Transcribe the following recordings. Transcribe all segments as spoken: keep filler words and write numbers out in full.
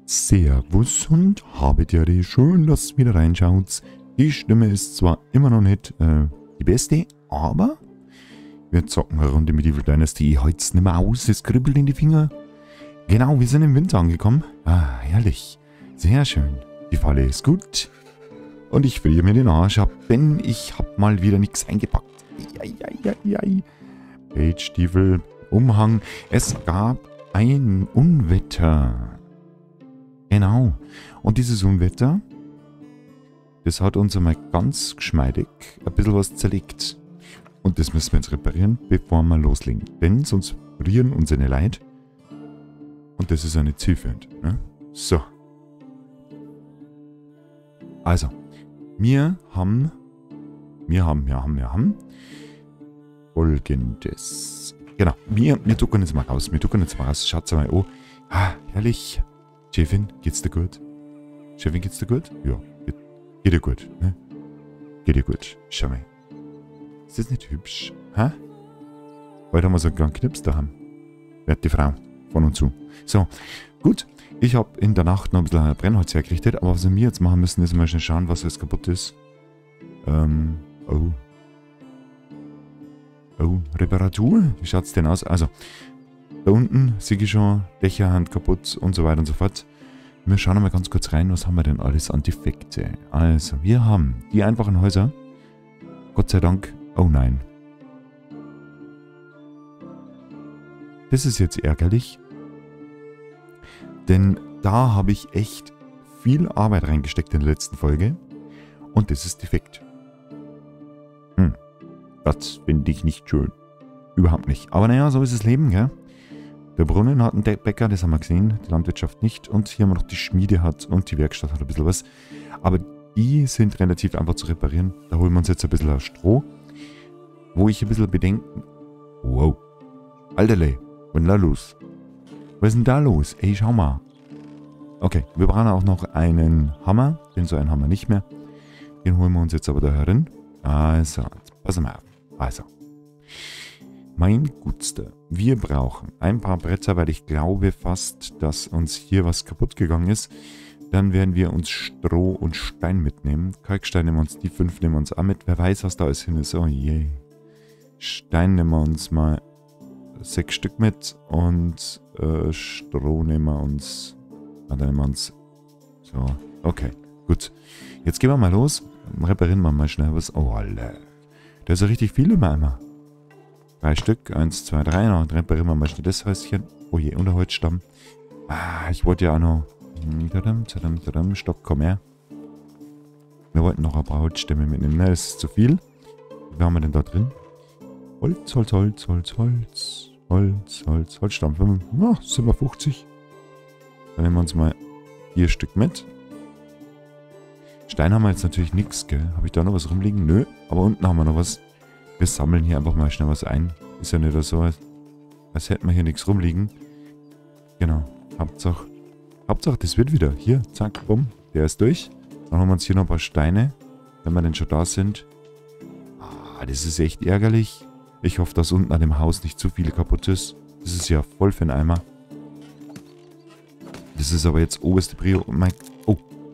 Servus und habet ja die schön, dass ihr wieder reinschaut. Die Stimme ist zwar immer noch nicht äh, die beste, aber wir zocken eine Runde Medieval Dynasty. Halt's nicht mehr aus, es kribbelt in die Finger. Genau, wir sind im Winter angekommen. Ah, herrlich. Sehr schön. Die Falle ist gut. Und ich friere mir den Arsch ab, denn ich hab mal wieder nichts eingepackt. Eieieiei. Page-Stiefel, Umhang. Es gab ein Unwetter. Genau. Und dieses Unwetter, das hat uns einmal ganz geschmeidig ein bisschen was zerlegt. Und das müssen wir jetzt reparieren, bevor wir loslegen. Denn sonst frieren unsere Leute. Und das ist ja nicht zielführend. Ne? So. Also. Wir haben, wir haben, wir haben, wir haben Folgendes. Genau. Wir, wir drucken jetzt mal raus. Wir drucken jetzt mal raus. Schaut's mal an. Ah, herrlich. Chefin, geht's dir gut? Chefin, geht's dir gut? Ja, geht, geht dir gut. Ne? Geht dir gut. Schau mal. Ist das nicht hübsch? Hä? Heute haben wir so einen kleinen Knips daheim. Wird die Frau von und zu. So, gut. Ich habe in der Nacht noch ein bisschen Brennholz hergerichtet, aber was wir jetzt machen müssen, ist mal schnell schauen, was jetzt kaputt ist. Ähm, oh. Oh, Reparatur? Wie schaut's denn aus? Also, da unten sehe ich schon, Dächer sind kaputt und so weiter und so fort. Wir schauen mal ganz kurz rein, was haben wir denn alles an Defekte. Also, wir haben die einfachen Häuser. Gott sei Dank. Oh nein. Das ist jetzt ärgerlich. Denn da habe ich echt viel Arbeit reingesteckt in der letzten Folge. Und das ist defekt. Hm. Das finde ich nicht schön. Überhaupt nicht. Aber naja, so ist das Leben, gell? Der Brunnen hat einen Bäcker, das haben wir gesehen. Die Landwirtschaft nicht. Und hier haben wir noch die Schmiede hat und die Werkstatt hat ein bisschen was. Aber die sind relativ einfach zu reparieren. Da holen wir uns jetzt ein bisschen Stroh. Wo ich ein bisschen bedenken... Wow. Alterle, was ist denn da los? Was ist denn da los? Ey, schau mal. Okay, wir brauchen auch noch einen Hammer. Denn so einen haben wir nicht mehr. Den holen wir uns jetzt aber da herin. Also, jetzt pass mal auf. Also. Mein Gutster. Wir brauchen ein paar Bretter, weil ich glaube fast, dass uns hier was kaputt gegangen ist. Dann werden wir uns Stroh und Stein mitnehmen. Kalkstein nehmen wir uns, die fünf nehmen wir uns auch mit. Wer weiß, was da alles hin ist. Oh je. Stein nehmen wir uns mal sechs Stück mit und äh, Stroh nehmen wir uns. Ah, dann nehmen wir uns. So, okay, gut. Jetzt gehen wir mal los. Reparieren wir mal schnell was. Oh, Alter. Da ist ja richtig viel im Eimer. Drei Stück. Eins, zwei, drei. Dann reparieren wir mal schnell das Häuschen. Oh je, Unterholzstamm. Ah, ich wollte ja auch noch. Stopp, komm her. Wir wollten noch ein paar Holzstämme mitnehmen. Ne, das ist zu viel. Wie haben wir denn da drin? Holz, Holz, Holz, Holz, Holz. Holz, Holz, Holzstamm. Ja, siebenundfünfzig. Dann nehmen wir uns mal vier Stück mit. Stein haben wir jetzt natürlich nichts, gell? Habe ich da noch was rumliegen? Nö. Aber unten haben wir noch was. Wir sammeln hier einfach mal schnell was ein. Ist ja nicht so, als, als hätten wir hier nichts rumliegen. Genau. Hauptsache, Hauptsache, das wird wieder. Hier, zack, bumm. Der ist durch. Dann haben wir uns hier noch ein paar Steine. Wenn wir denn schon da sind. Ah, das ist echt ärgerlich. Ich hoffe, dass unten an dem Haus nicht zu viel kaputt ist. Das ist ja voll für den Eimer. Das ist aber jetzt oberste Prio. Oh.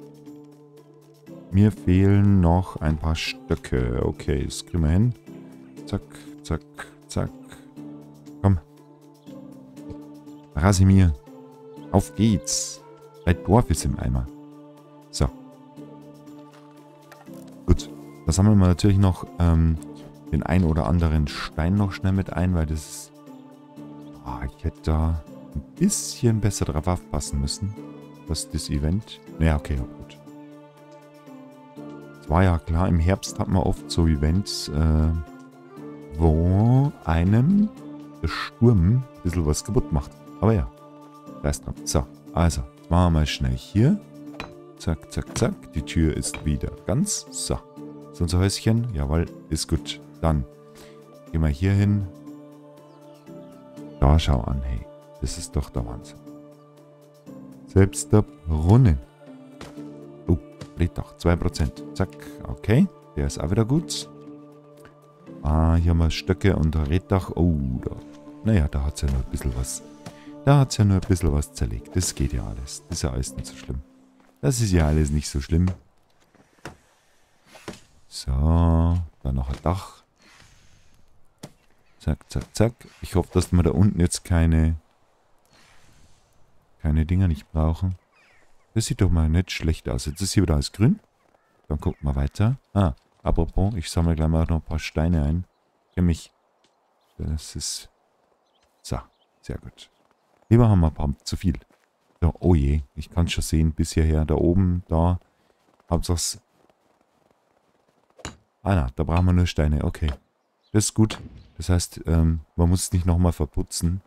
Mir fehlen noch ein paar Stöcke. Okay, das kriegen wir hin. Zack, zack, zack. Komm. Rasimir. Auf geht's. Ein Dorf ist im Eimer. So. Gut. Da sammeln wir natürlich noch ähm, den einen oder anderen Stein noch schnell mit ein, weil das ist... Oh, ich hätte da ein bisschen besser drauf aufpassen müssen. Was das Event... Naja, okay, gut. Es war ja klar, im Herbst hat man oft so Events, äh, wo einem der Sturm ein bisschen was kaputt macht. Aber ja, da ist dran. So, also, jetzt machen wir mal schnell hier. Zack, zack, zack. Die Tür ist wieder ganz. So, ist unser Häuschen. Jawohl, ist gut. Dann gehen wir hier hin. Da schau an, hey. Das ist doch der Wahnsinn. Selbst der Brunnen. Oh, Reddach, zwei Prozent. Zack, okay. Der ist auch wieder gut. Ah, hier haben wir Stöcke und Reddach. Oh, da. Naja, da hat es ja noch ein bisschen was Da hat es ja nur ein bisschen was zerlegt. Das geht ja alles. Das ist ja alles nicht so schlimm. Das ist ja alles nicht so schlimm. So, dann noch ein Dach. Zack, zack, zack. Ich hoffe, dass wir da unten jetzt keine keine Dinger nicht brauchen. Das sieht doch mal nicht schlecht aus. Jetzt ist hier wieder alles grün. Dann gucken wir weiter. Ah, apropos, ich sammle gleich mal noch ein paar Steine ein. Für mich. Das ist... So, sehr gut. Lieber haben wir ein paar zu viel. So, oh je, ich kann es schon sehen, bis hierher, da oben, da. Hauptsache. Ah na, da brauchen wir nur Steine, okay. Das ist gut. Das heißt, ähm, man muss es nicht nochmal verputzen.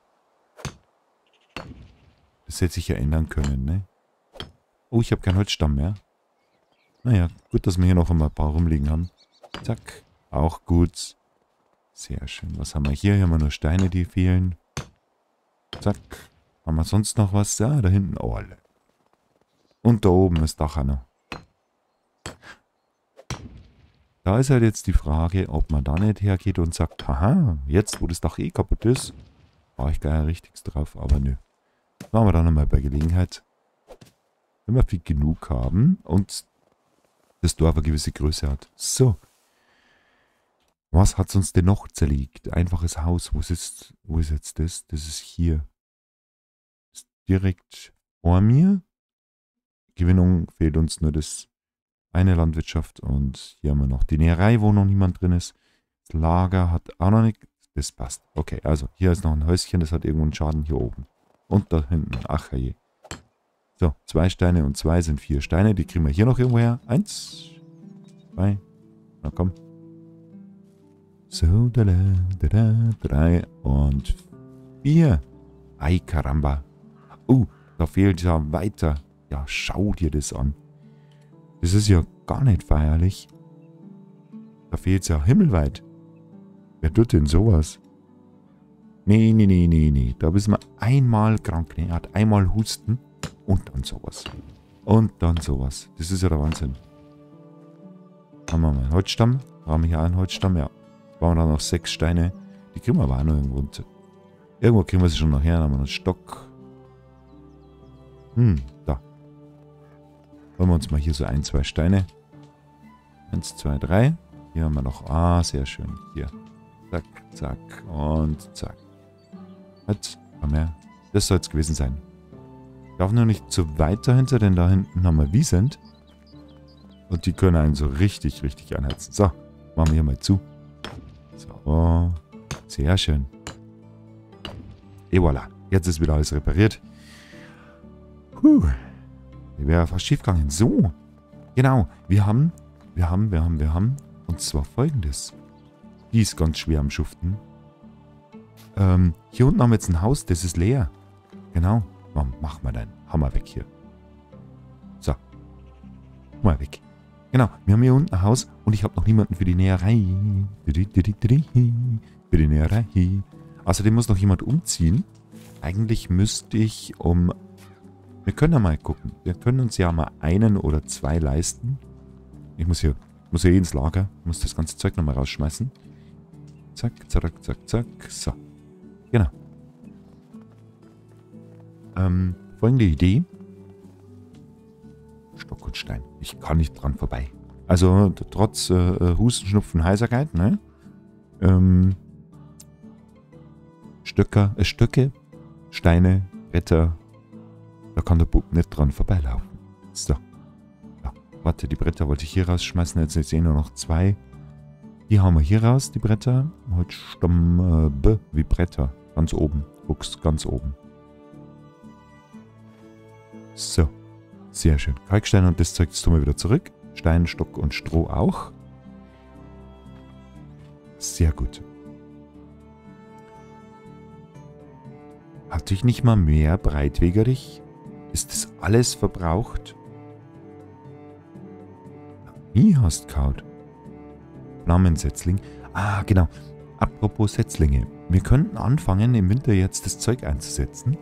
Das hätte sich ja ändern können, ne? Oh, ich habe keinen Holzstamm mehr. Naja, gut, dass wir hier noch ein paar rumliegen haben. Zack, auch gut. Sehr schön. Was haben wir hier? Hier haben wir nur Steine, die fehlen. Zack. Haben wir sonst noch was? Ja, da hinten. Oh, alle. Und da oben das Dach auch noch. Da ist halt jetzt die Frage, ob man da nicht hergeht und sagt, haha, jetzt, wo das Dach eh kaputt ist, war ich gar nicht richtig drauf, aber nö. Machen wir dann nochmal bei Gelegenheit. Wenn wir viel genug haben und das Dorf eine gewisse Größe hat. So. Was hat uns denn noch zerlegt? Einfaches Haus. Wo ist, wo ist jetzt das? Das ist hier. Das ist direkt vor mir. Gewinnung fehlt uns nur das eine Landwirtschaft. Und hier haben wir noch die Näherei, wo noch niemand drin ist. Das Lager hat auch noch nicht. Das passt. Okay, also hier ist noch ein Häuschen. Das hat irgendwo einen Schaden hier oben. Und da hinten. Ach je. So, zwei Steine und zwei sind vier Steine. Die kriegen wir hier noch irgendwo her. Eins, zwei. Na komm. So, da, da, da, da, drei und vier. Ei, Karamba. Oh, da fehlt ja weiter. Ja, schau dir das an. Das ist ja gar nicht feierlich. Da fehlt es ja himmelweit. Wer tut denn sowas? Nee, nee, nee, nee, nee. Da müssen wir einmal krank. Ne? Er hat einmal Husten und dann sowas. Und dann sowas. Das ist ja der Wahnsinn. Haben wir mal einen Holzstamm. Haben wir hier einen Holzstamm? Ja. Brauchen wir dann noch sechs Steine. Die kriegen wir aber auch noch irgendwo. Irgendwo kriegen wir sie schon noch her. Dann haben wir einen Stock. Hm, da. Holen wir uns mal hier so ein, zwei Steine. Eins, zwei, drei. Hier haben wir noch. Ah, sehr schön. Hier. Zack, zack und zack. Jetzt haben wir. Das soll es gewesen sein. Darf nur nicht zu weit dahinter, denn da hinten haben wir Wiesent. Und die können einen so richtig, richtig anheizen. So, machen wir hier mal zu. So, sehr schön. Et voilà. Jetzt ist wieder alles repariert. Puh. Wäre fast schief gegangen. So. Genau. Wir haben, wir haben, wir haben, wir haben. Und zwar folgendes. Die ist ganz schwer am Schuften. Ähm, hier unten haben wir jetzt ein Haus, das ist leer. Genau. Mach mal deinen Hammer weg hier. So. Mal weg. Genau, wir haben hier unten ein Haus und ich habe noch niemanden für die Näherei. Für die Näherei. Außerdem muss noch jemand umziehen. Eigentlich müsste ich um... Wir können ja mal gucken. Wir können uns ja mal einen oder zwei leisten. Ich muss hier, muss hier eh ins Lager. Muss das ganze Zeug nochmal rausschmeißen. Zack, zack, zack, zack. So. Genau. Ähm, folgende Idee. Stock und Stein. Ich kann nicht dran vorbei. Also, trotz äh, Husten, Schnupfen, Heiserkeit, ne? Ähm, Stöcker, äh, Stöcke, Steine, Bretter. Da kann der Bub nicht dran vorbeilaufen. So. Ja, warte, die Bretter wollte ich hier rausschmeißen. Jetzt sind eh nur noch zwei. Die haben wir hier raus, die Bretter. Holzstamm äh, B wie Bretter. Ganz oben. Fuchs, ganz oben. So. Sehr schön. Kalkstein und das Zeug, das tun wir wieder zurück. Stein, Stock und Stroh auch. Sehr gut. Hatte ich nicht mal mehr Breitwegerich? Ist das alles verbraucht? Wie hast kaut? Flammensetzling. Ah, genau. Apropos Setzlinge. Wir könnten anfangen, im Winter jetzt das Zeug einzusetzen.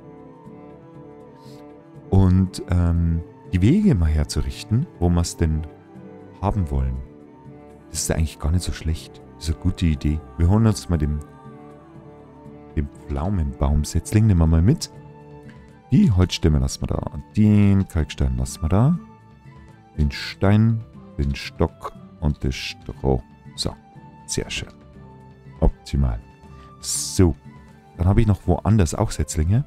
Und ähm, die Wege mal herzurichten, wo wir es denn haben wollen. Das ist eigentlich gar nicht so schlecht. Das ist eine gute Idee. Wir holen uns mal den, Den Pflaumenbaumsetzling nehmen wir mal mit. Die Holzstämme lassen wir da. Den Kalkstein lassen wir da. Den Stein, den Stock und das Stroh. So, sehr schön. Optimal. So, dann habe ich noch woanders auch Setzlinge.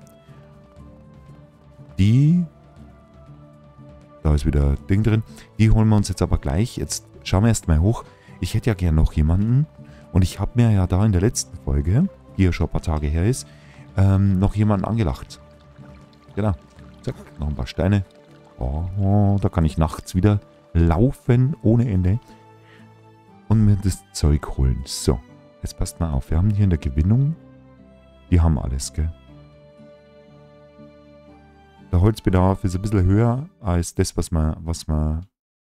Die, da ist wieder Ding drin. Die holen wir uns jetzt aber gleich. Jetzt schauen wir erstmal hoch. Ich hätte ja gern noch jemanden. Und ich habe mir ja da in der letzten Folge, die ja schon ein paar Tage her ist, ähm, noch jemanden angelacht. Genau. Zack, noch ein paar Steine. Oh, da kann ich nachts wieder laufen ohne Ende. Und mir das Zeug holen. So, jetzt passt mal auf. Wir haben hier in der Gewinnung, die haben alles, gell? Der Holzbedarf ist ein bisschen höher als das, was wir, was wir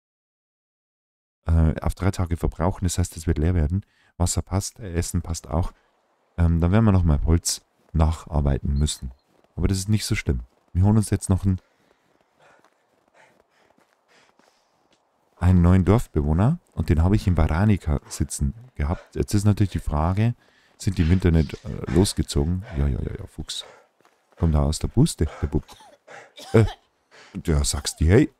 äh, auf drei Tage verbrauchen. Das heißt, es wird leer werden. Wasser passt, Essen passt auch. Ähm, dann werden wir nochmal Holz nacharbeiten müssen. Aber das ist nicht so schlimm. Wir holen uns jetzt noch einen, einen neuen Dorfbewohner. Und den habe ich in Baranica sitzen gehabt. Jetzt ist natürlich die Frage, sind die im Winter nicht äh, losgezogen? Ja, ja, ja, ja, Fuchs. Kommt da aus der Puste, der Bub. Äh, ja, sagst du, hey.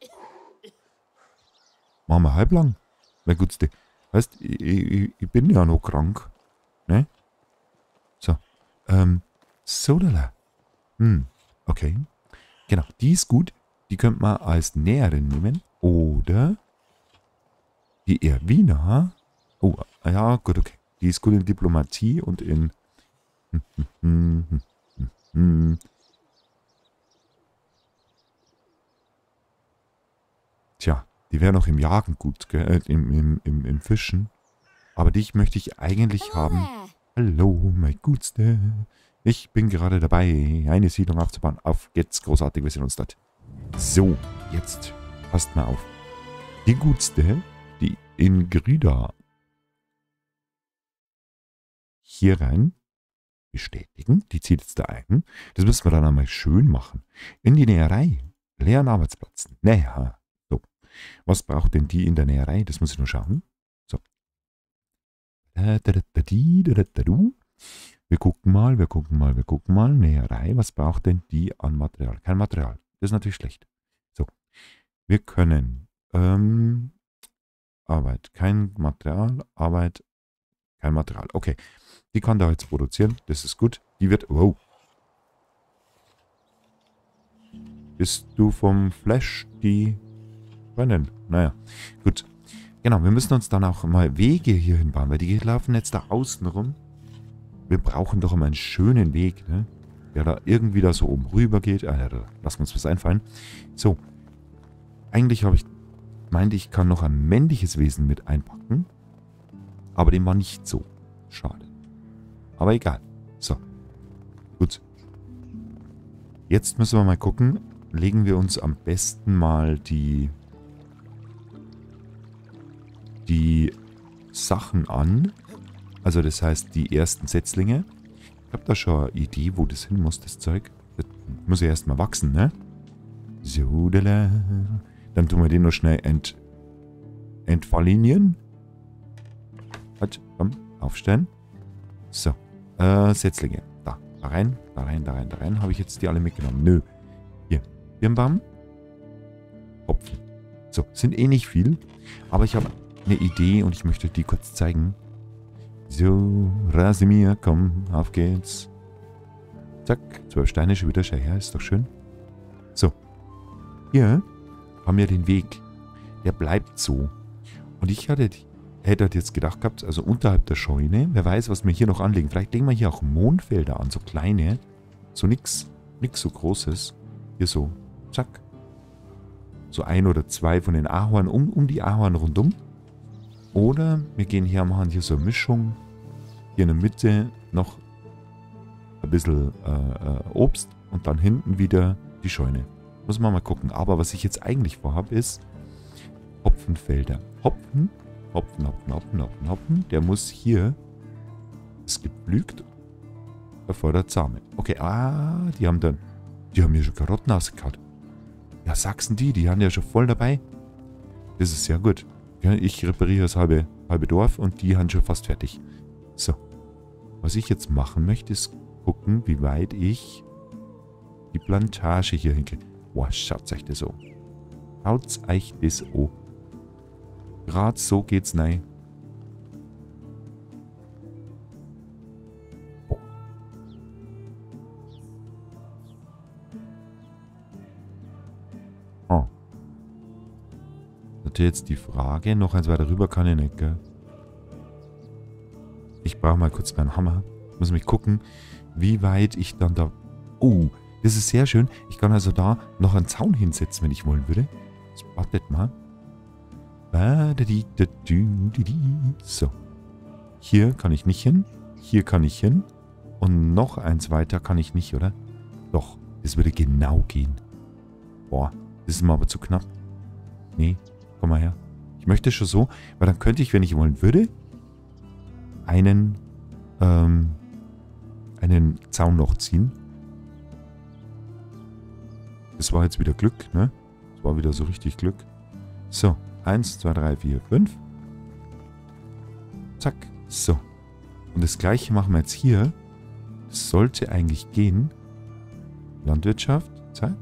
Machen wir halblang. Mein Gutste. Weißt, ich, ich, ich bin ja noch krank. Ne? So. Ähm, Sodala. Hm, okay. Genau, die ist gut. Die könnte man als Näherin nehmen. Oder die Erwina. Oh, ja, gut, okay. Die ist gut in Diplomatie und in... Hm, hm, hm, hm, hm, hm. Tja, die wäre noch im Jagen gut, gell? Äh, im, im, im, im Fischen. Aber dich möchte ich eigentlich haben. Hallo, mein Gutste. Ich bin gerade dabei, eine Siedlung aufzubauen. Auf geht's, großartig, wir sehen uns dort. So, jetzt passt mal auf. Die Gutste, die Ingrida. Hier rein. Bestätigen. Die zieht jetzt da ein. Das müssen wir dann einmal schön machen. In die Näherei. Leeren Arbeitsplatz. Naja. So. Was braucht denn die in der Näherei? Das muss ich nur schauen. So. Wir gucken mal, wir gucken mal, wir gucken mal. Näherei. Was braucht denn die an Material? Kein Material. Das ist natürlich schlecht. So. Wir können ähm, Arbeit. Kein Material. Arbeit. Kein Material. Okay. Die kann da jetzt produzieren. Das ist gut. Die wird... Wow. Bist du vom Flash die... Freundin? Naja. Gut. Genau. Wir müssen uns dann auch mal Wege hier hinbauen, weil die laufen jetzt da außen rum. Wir brauchen doch immer einen schönen Weg, ne? Der da irgendwie da so oben rüber geht. Ah, ja, da lassen wir uns was einfallen. So. Eigentlich habe ich... meinte, ich kann noch ein männliches Wesen mit einpacken. Aber dem war nicht so. Schade. Aber egal. So. Gut. Jetzt müssen wir mal gucken. Legen wir uns am besten mal die... die Sachen an. Also das heißt, die ersten Setzlinge. Ich habe da schon eine Idee, wo das hin muss, das Zeug. Das muss ja erstmal wachsen, ne? So, da. Dann tun wir den noch schnell ent... entfallinieren. Halt, komm, aufstellen. So. Äh, Setzlinge. Da. Da rein, da rein, da rein, da rein. Habe ich jetzt die alle mitgenommen? Nö. Hier. Birnbaum. Hopfen. So. Sind eh nicht viel. Aber ich habe eine Idee und ich möchte die kurz zeigen. So. Rasimir, komm. Auf geht's. Zack. Zwölf Steine schon wieder. Schau her. Ist doch schön. So. Hier haben wir den Weg. Der bleibt so. Und ich hatte die hätte jetzt gedacht gehabt, also unterhalb der Scheune, wer weiß, was wir hier noch anlegen. Vielleicht legen wir hier auch Mondfelder an, so kleine, so nix, nix so Großes. Hier so, zack. So ein oder zwei von den Ahorn, um, um die Ahorn rundum. Oder wir gehen hier, machen hier so eine Mischung. Hier in der Mitte noch ein bisschen äh, Obst und dann hinten wieder die Scheune. Muss man mal gucken. Aber was ich jetzt eigentlich vorhabe, ist Hopfenfelder. Hopfen. Hopfen, Hopfen, Hopfen, Hopfen, Hopfen. Der muss hier, es gepflügt, erfordert Samen. Okay, ah, die haben dann, die haben hier schon Karotten ausgekaut. Ja, Sachsen die, die haben ja schon voll dabei. Das ist sehr gut. Ja, ich repariere das halbe, halbe Dorf und die haben schon fast fertig. So, was ich jetzt machen möchte, ist gucken, wie weit ich die Plantage hier hinkriege. Boah, schaut euch das an. Schaut euch das an. Gerade so geht's rein. Boah. Oh. Natürlich jetzt die Frage, noch eins weiter rüber kann ich nicht, gell? Ich brauche mal kurz meinen Hammer. Ich muss mich gucken, wie weit ich dann da... Oh, das ist sehr schön. Ich kann also da noch einen Zaun hinsetzen, wenn ich wollen würde. Das wartet mal. So. Hier kann ich nicht hin. Hier kann ich hin. Und noch eins weiter kann ich nicht, oder? Doch, das würde genau gehen. Boah, das ist mir aber zu knapp. Nee, komm mal her. Ich möchte schon so, weil dann könnte ich, wenn ich wollen würde, einen, ähm, einen Zaun noch ziehen. Das war jetzt wieder Glück, ne? Das war wieder so richtig Glück. So, eins, zwei, drei, vier, fünf. Zack, so. Und das gleiche machen wir jetzt hier. Das sollte eigentlich gehen. Landwirtschaft, zack.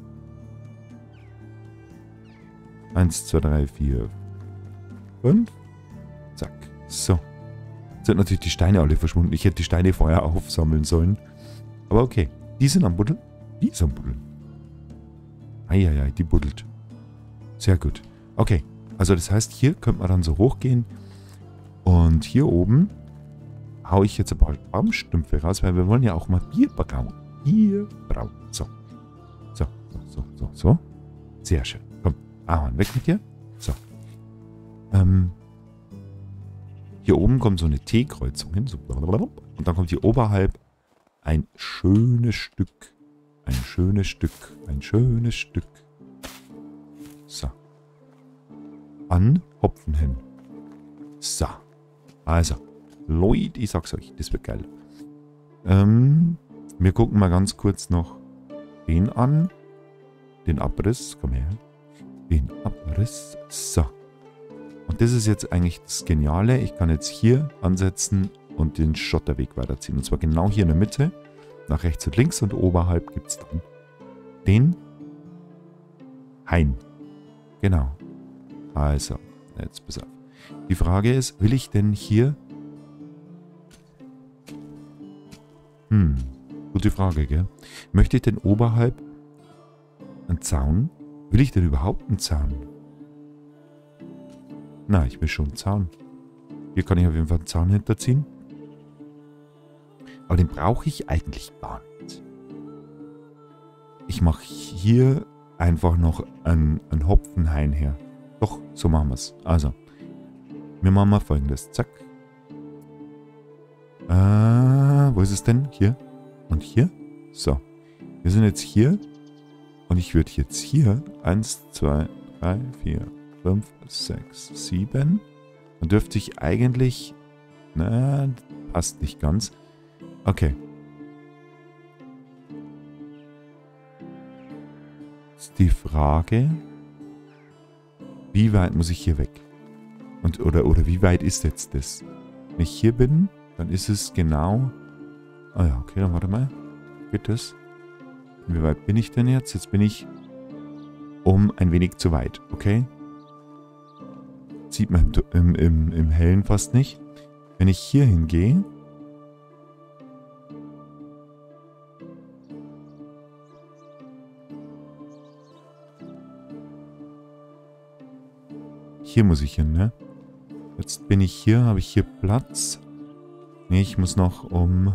eins, zwei, drei, vier, fünf. Zack, so. Jetzt sind natürlich die Steine alle verschwunden. Ich hätte die Steine vorher aufsammeln sollen. Aber okay, die sind am Buddeln. Die ist am Buddeln. Eieiei, die buddelt. Sehr gut. Okay, also das heißt, hier könnte man dann so hochgehen. Und hier oben haue ich jetzt ein paar Baumstümpfe raus, weil wir wollen ja auch mal Bier brauen. Bier brauen. So. So, so, so, so, so. Sehr schön. Komm, Ahorn, weg mit dir. So. Ähm. Hier oben kommt so eine T-Kreuzung hin. So. Und dann kommt hier oberhalb ein schönes Stück. Ein schönes Stück. Ein schönes Stück. So. An Hopfen hin. So. Also. Leute, ich sag's euch, das wird geil. Ähm, wir gucken mal ganz kurz noch den an. Den Abriss. Komm her. Den Abriss. So. Und das ist jetzt eigentlich das Geniale. Ich kann jetzt hier ansetzen und den Schotterweg weiterziehen. Und zwar genau hier in der Mitte. Nach rechts und links und oberhalb gibt es dann den Hain. Genau. Also, jetzt pass auf. Die Frage ist, will ich denn hier... Hm, gute Frage, gell? Möchte ich denn oberhalb einen Zaun? Will ich denn überhaupt einen Zaun? Na, ich will schon einen Zaun. Hier kann ich auf jeden Fall einen Zaun hinterziehen. Aber den brauche ich eigentlich gar nicht. Ich mache hier einfach noch einen, einen Hopfenhain her. Doch, so machen wir es. Also, wir machen mal folgendes. Zack. Äh, wo ist es denn? Hier. Und hier. So. Wir sind jetzt hier. Und ich würde jetzt hier eins, zwei, drei, vier, fünf, sechs, sieben. Dann dürfte ich eigentlich... Na, passt nicht ganz. Okay. Ist die Frage, wie weit muss ich hier weg? Und, oder, oder wie weit ist jetzt das? Wenn ich hier bin, dann ist es genau... Ah ja, okay, dann warte mal. Geht das? Wie weit bin ich denn jetzt? Jetzt bin ich um ein wenig zu weit, okay? Sieht man im, im, im Hellen fast nicht. Wenn ich hier hingehe... Hier muss ich hin, ne? Jetzt bin ich hier, habe ich hier Platz. Ne, ich muss noch um...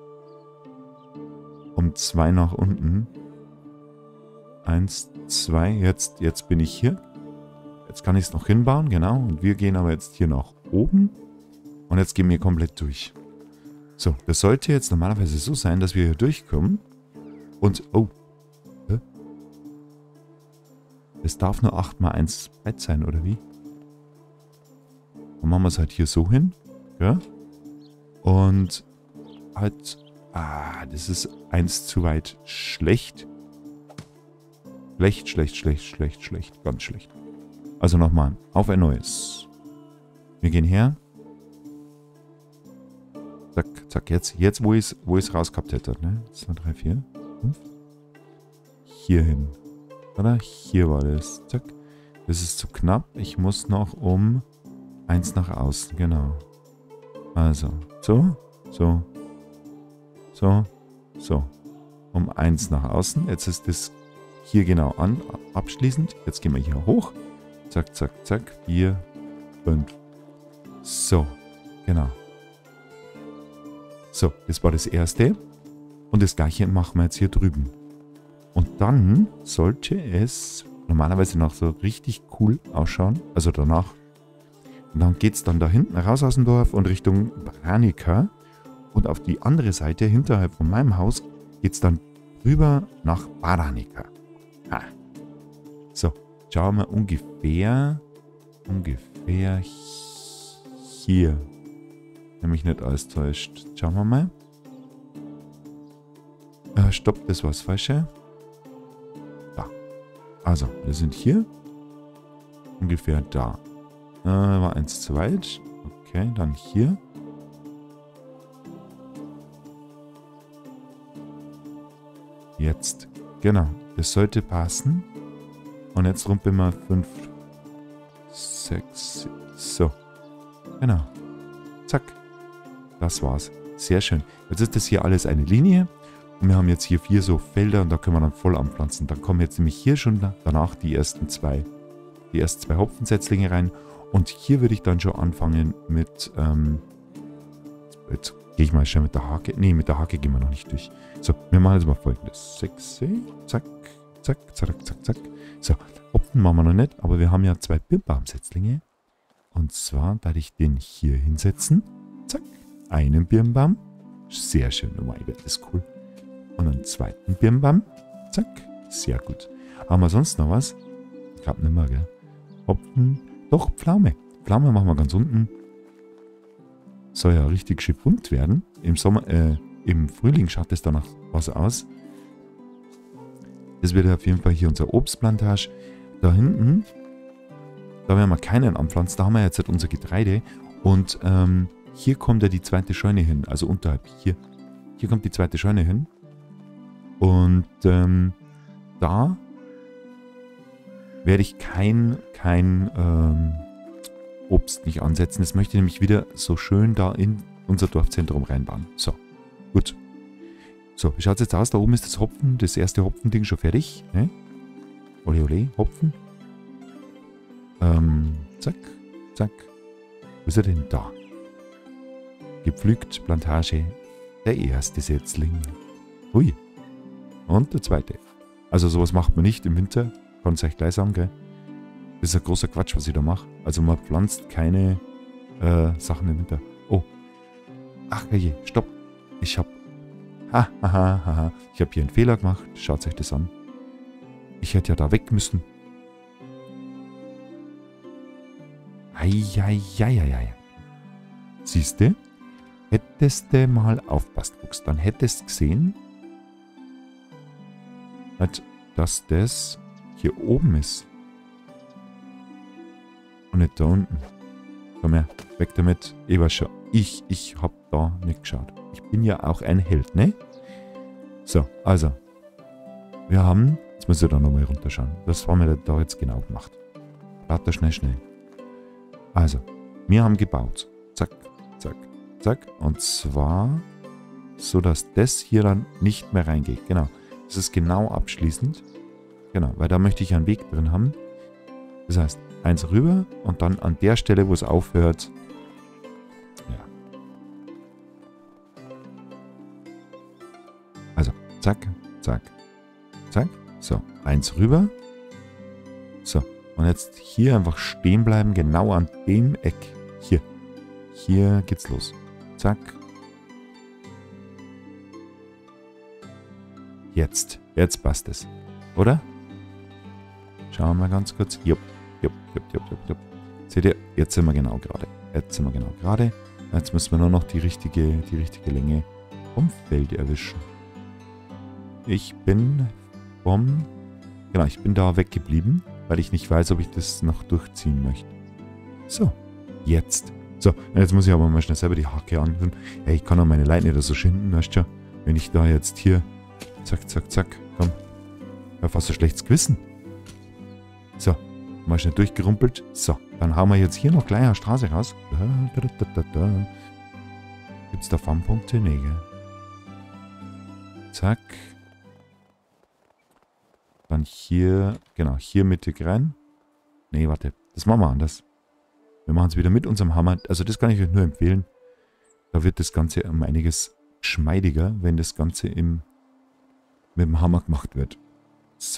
Um zwei nach unten. Eins, zwei, jetzt, jetzt bin ich hier. Jetzt kann ich es noch hinbauen, genau. Und wir gehen aber jetzt hier nach oben. Und jetzt gehen wir komplett durch. So, das sollte jetzt normalerweise so sein, dass wir hier durchkommen. Und, oh. Hä? Es darf nur acht mal eins breit sein, oder wie? Dann machen wir es halt hier so hin. Ja. Und halt... Ah, das ist eins zu weit. Schlecht. Schlecht, schlecht, schlecht, schlecht, schlecht. Ganz schlecht. Also nochmal. Auf ein neues. Wir gehen her. Zack, Zack, jetzt, jetzt wo ich es wo ich's rausgehabt hätte. Ne? zwei, drei, vier, fünf. Hier hin. Oder? Hier war das. Zack. Das ist zu knapp. Ich muss noch um eins nach außen. Genau. Also. So. So. So. So. Um eins nach außen. Jetzt ist das hier genau an. Abschließend. Jetzt gehen wir hier hoch. Zack, zack, zack. vier, fünf. So. Genau. So. Das war das erste. Und das gleiche machen wir jetzt hier drüben. Und dann sollte es normalerweise noch so richtig cool ausschauen. Also danach. Und dann geht es dann da hinten raus aus dem Dorf und Richtung Branica. Und auf die andere Seite, hinterhalb von meinem Haus, geht es dann rüber nach Baranica. Ha. So, schauen wir ungefähr, ungefähr hier. Wenn mich nicht alles täuscht. Schauen wir mal. Äh, stopp, das war das Falsche. Da. Also, wir sind hier. Ungefähr da. Äh, war eins zu weit. Okay, dann hier. Jetzt. Genau. Das sollte passen. Und jetzt rumpeln wir fünf, sechs. So. Genau. Zack. Das war's. Sehr schön. Jetzt ist das hier alles eine Linie. Und wir haben jetzt hier vier so Felder und da können wir dann voll anpflanzen. Dann kommen jetzt nämlich hier schon danach die ersten zwei, die ersten zwei Hopfensetzlinge rein. Und hier würde ich dann schon anfangen mit, ähm, jetzt gehe ich mal schnell mit der Hake. Nee, mit der Hake gehen wir noch nicht durch. So, wir machen jetzt mal folgendes. sechs, zack, zack, zack, zack, zack. So, Hopfen machen wir noch nicht, aber wir haben ja zwei Birnbaumsetzlinge. Und zwar werde ich den hier hinsetzen. Zack, einen Birnbaum. Sehr schön, oh mein Gott, das ist cool. Und einen zweiten Birnbaum. Zack, sehr gut. Haben wir sonst noch was? Ich glaube nicht mehr, gell? Hopfen. Doch, Pflaume. Pflaume machen wir ganz unten. Soll ja richtig schön bunt werden. Im Sommer, äh, im Frühling schaut es danach was aus. Das wird auf jeden Fall hier unsere Obstplantage. Da hinten, da werden wir keinen anpflanzen. Da haben wir jetzt halt unser Getreide. Und ähm, hier kommt ja die zweite Scheune hin. Also unterhalb hier. Hier kommt die zweite Scheune hin. Und ähm, da werde ich kein, kein ähm, Obst nicht ansetzen. Das möchte ich nämlich wieder so schön da in unser Dorfzentrum reinbauen. So, gut. So, wie schaut es jetzt aus? Da oben ist das Hopfen, das erste Hopfending schon fertig. Ne? Ole, ole, Hopfen. Ähm, zack, zack. Wo ist er denn da? Gepflückt, Plantage. Der erste Setzling. Ui. Und der zweite. Also sowas macht man nicht im Winter. Kann ich euch gleich sagen, gell? Das ist ein großer Quatsch, was ich da mache. Also man pflanzt keine äh, Sachen im Winter. Oh. Ach je, stopp. Ich hab... Ha, ha, ha, ha. Ich habe hier einen Fehler gemacht. Schaut euch das an. Ich hätte ja da weg müssen. Eieieiei. Siehst du? Hättest du mal aufpasst, Fuchs, dann hättest du gesehen, dass das hier oben ist. Und nicht da unten. Komm her, weg damit. Ich weiß schon, ich, ich hab da nicht geschaut. Ich bin ja auch ein Held, ne? So, also. Wir haben, jetzt müssen wir da nochmal runterschauen. Was haben wir da jetzt genau gemacht? Warte schnell, schnell. Also, wir haben gebaut. Zack, zack, zack. Und zwar, so dass das hier dann nicht mehr reingeht. Genau. Das ist genau abschließend. Genau, weil da möchte ich einen Weg drin haben. Das heißt, eins rüber und dann an der Stelle, wo es aufhört. Ja. Also, zack, zack, zack. So, eins rüber. So, und jetzt hier einfach stehen bleiben, genau an dem Eck. Hier. Hier geht's los. Zack. Jetzt. Jetzt passt es. Oder? Schauen wir mal ganz kurz. Jupp, jupp, jupp, jupp, jupp, jupp. Seht ihr? Jetzt sind wir genau gerade. Jetzt sind wir genau gerade. Jetzt müssen wir nur noch die richtige, die richtige Länge vom Feld erwischen. Ich bin vom... Genau, ich bin da weggeblieben, weil ich nicht weiß, ob ich das noch durchziehen möchte. So, jetzt. So, jetzt muss ich aber mal schnell selber die Hacke anhören. Hey, ich kann auch meine Leute nicht so schinden, weißt du schon? Wenn ich da jetzt hier, zack, zack, zack, komm. Ich habe fast ein schlechtes Gewissen. So, mal schnell durchgerumpelt. So, dann hauen wir jetzt hier noch gleich eine Straße raus. Da, da, da, da, da. Gibt's da Farmpunkte? Nee, gell? Zack. Dann hier, genau, hier mittig rein. Nee, warte, das machen wir anders. Wir machen es wieder mit unserem Hammer. Also das kann ich euch nur empfehlen. Da wird das Ganze um einiges geschmeidiger, wenn das Ganze im, mit dem Hammer gemacht wird. So.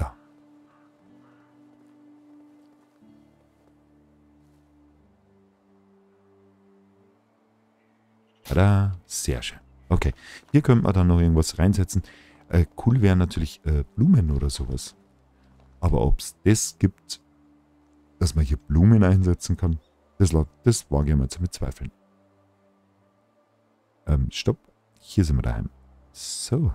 Tada, sehr schön. Okay, hier könnte man dann noch irgendwas reinsetzen. Äh, cool wären natürlich äh, Blumen oder sowas. Aber ob es das gibt, dass man hier Blumen einsetzen kann, das, das wage ich mal zu bezweifeln. Ähm, stopp. Hier sind wir daheim. So.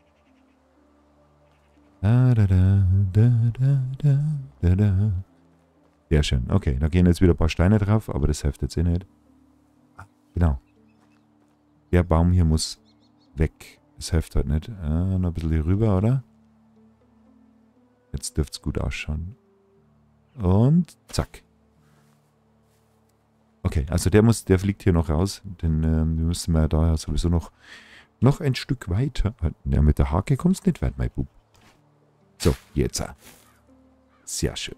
Da, da, da, da, da, da, da, da. Sehr schön. Okay, da gehen jetzt wieder ein paar Steine drauf, aber das hilft jetzt eh nicht. Genau. Der Baum hier muss weg. Das hilft halt nicht. Ah, noch ein bisschen hier rüber, oder? Jetzt dürfte es gut ausschauen. Und zack. Okay, also der muss, der fliegt hier noch raus. Denn ähm, wir müssen ja da sowieso noch, noch ein Stück weiter. Ja, mit der Hake kommst du nicht weit, mein Bub. So, jetzt. Sehr schön.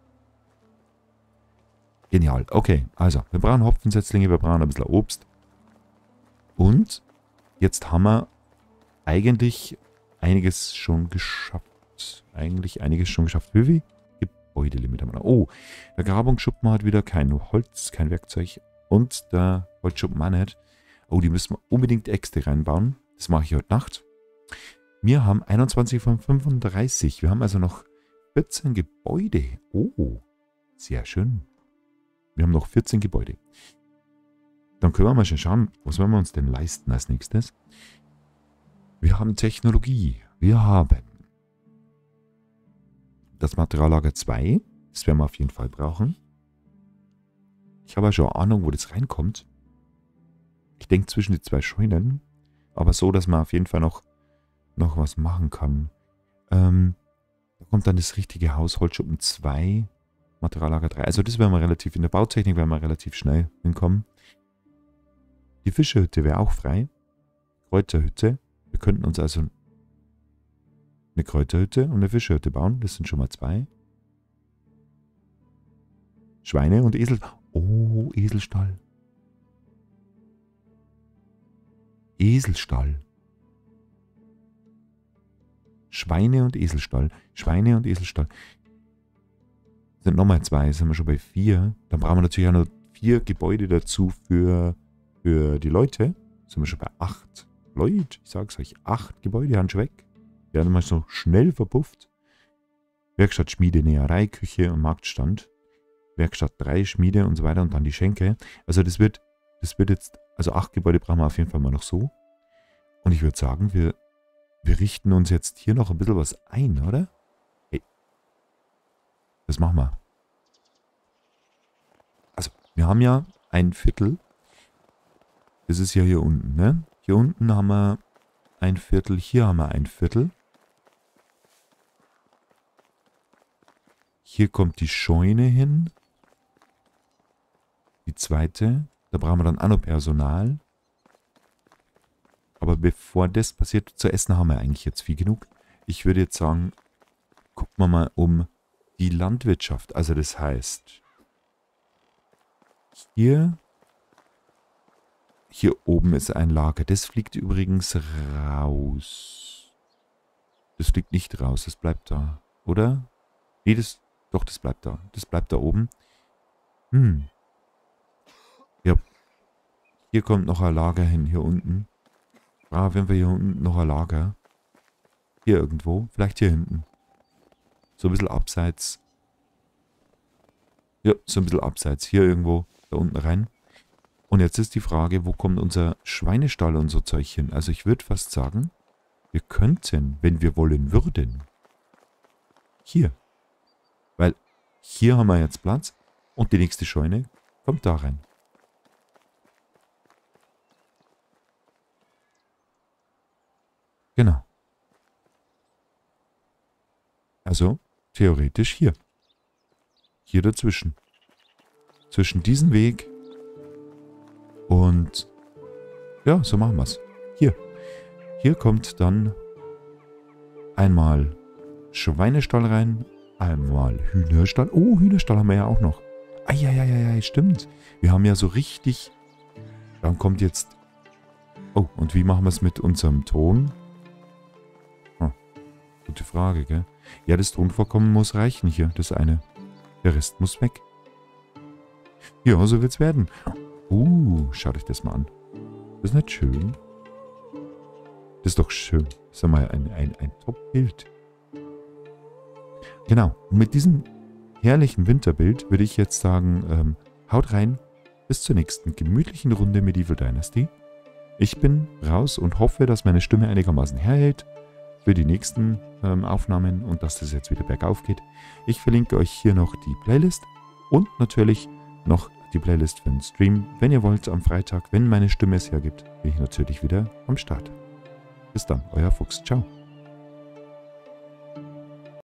Genial. Okay, also, wir brauchen Hopfensetzlinge, wir brauchen ein bisschen Obst. Und jetzt haben wir eigentlich einiges schon geschafft. Eigentlich einiges schon geschafft. Wie viel Gebäudelimit haben wir noch? Oh, der Grabungsschuppen hat wieder kein Holz, kein Werkzeug. Und der Holzschuppen auch nicht. Oh, die müssen wir unbedingt Äxte reinbauen. Das mache ich heute Nacht. Wir haben einundzwanzig von fünfunddreißig. Wir haben also noch vierzehn Gebäude. Oh, sehr schön. Wir haben noch vierzehn Gebäude. Dann können wir mal schon schauen, was wollen wir uns denn leisten als nächstes? Wir haben Technologie. Wir haben das Materiallager zwei. Das werden wir auf jeden Fall brauchen. Ich habe ja schon eine Ahnung, wo das reinkommt. Ich denke zwischen die zwei Scheunen. Aber so, dass man auf jeden Fall noch, noch was machen kann. Ähm, da kommt dann das richtige Haus, Holzschuppen zwei, Materiallager drei. Also das werden wir relativ, in der Bautechnik werden wir relativ schnell hinkommen. Die Fischerhütte wäre auch frei. Kräuterhütte. Wir könnten uns also eine Kräuterhütte und eine Fischerhütte bauen. Das sind schon mal zwei. Schweine und Esel. Oh, Eselstall. Eselstall. Schweine und Eselstall. Schweine und Eselstall. Sind nochmal zwei. Sind wir schon bei vier. Dann brauchen wir natürlich auch noch vier Gebäude dazu für, für die Leute. Sind wir schon bei acht. Leute, ich sag's euch, acht Gebäude haben schon weg. Werden mal so schnell verpufft. Werkstatt, Schmiede, Näherei, Küche und Marktstand. Werkstatt drei, Schmiede und so weiter und dann die Schenke. Also das wird, das wird jetzt, also acht Gebäude brauchen wir auf jeden Fall mal noch so. Und ich würde sagen, wir, wir richten uns jetzt hier noch ein bisschen was ein, oder? Hey. Das machen wir. Also, wir haben ja ein Viertel. Das ist ja hier unten, ne? Hier unten haben wir ein Viertel, hier haben wir ein Viertel. Hier kommt die Scheune hin. Die zweite. Da brauchen wir dann auch noch Personal. Aber bevor das passiert, zu essen haben wir eigentlich jetzt viel genug. Ich würde jetzt sagen, gucken wir mal um die Landwirtschaft. Also das heißt, hier, hier oben ist ein Lager. Das fliegt übrigens raus. Das fliegt nicht raus, das bleibt da, oder? Nee, das, doch, das bleibt da. Das bleibt da oben. Hm. Ja. Hier kommt noch ein Lager hin, hier unten. Ah, wenn wir hier unten noch ein Lager. Hier irgendwo. Vielleicht hier hinten. So ein bisschen abseits. Ja, so ein bisschen abseits. Hier irgendwo da unten rein. Und jetzt ist die Frage, wo kommt unser Schweinestall und so Zeug hin? Also ich würde fast sagen, wir könnten, wenn wir wollen würden, hier. Weil hier haben wir jetzt Platz und die nächste Scheune kommt da rein. Genau. Also theoretisch hier. Hier dazwischen. Zwischen diesem Weg und ja, so machen wir es. Hier. Hier kommt dann einmal Schweinestall rein, einmal Hühnerstall. Oh, Hühnerstall haben wir ja auch noch. Eieieiei, stimmt. Wir haben ja so richtig... Dann kommt jetzt... Oh, und wie machen wir es mit unserem Ton? Hm, gute Frage, gell? Ja, das Tonvorkommen muss reichen hier, das eine. Der Rest muss weg. Ja, so wird's werden. Uh, schaut euch das mal an. Das ist nicht schön. Das ist doch schön. Das ist mal ein, ein, ein Top-Bild. Genau. Und mit diesem herrlichen Winterbild würde ich jetzt sagen, ähm, haut rein. Bis zur nächsten gemütlichen Runde Medieval Dynasty. Ich bin raus und hoffe, dass meine Stimme einigermaßen herhält für die nächsten ähm, Aufnahmen und dass das jetzt wieder bergauf geht. Ich verlinke euch hier noch die Playlist und natürlich noch die Playlist für den Stream. Wenn ihr wollt, am Freitag, wenn meine Stimme es hergibt, bin ich natürlich wieder am Start. Bis dann, euer Fuchs. Ciao.